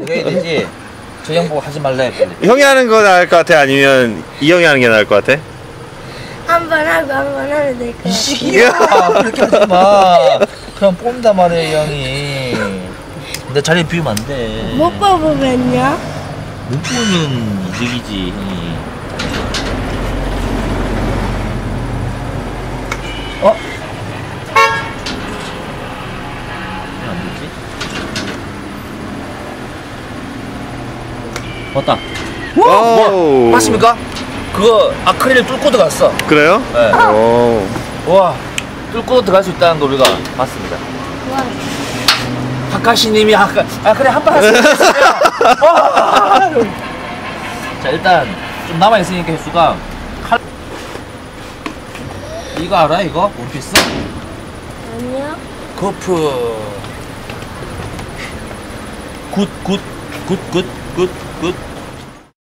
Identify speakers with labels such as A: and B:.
A: 이거 해야 되지. 저 형 보고 하지 말라 했더니.
B: 형이 하는 거 나을 것 같아? 아니면 이 형이 하는 게 나을 것 같아?
C: 한 번 하고 한 번 하면 될 것
A: 이
C: 같아.
A: 시기야. 그렇게 하지 마. 그냥 뽑는단 말이야, 형이. 내 자리 비우면 안 돼.
C: 못 뽑으면요?
A: 못 보면 이득이지, 형이. 어? 왜 안 되지? 왔다.
B: 오.
A: 맞습니까? 그거 아크릴 뚫고 들어갔어.
B: 그래요?
A: 네.
B: 오.
A: 와, 뚫고 들어갈 수 있다는 걸 우리가 봤습니다.
C: 와.
A: 하카시님이 그래 한판 하세요. 자, 일단 좀 남아 있으니까 횟수가 이거 알아? 이거 원피스?
C: 아니요.
A: 거프 굿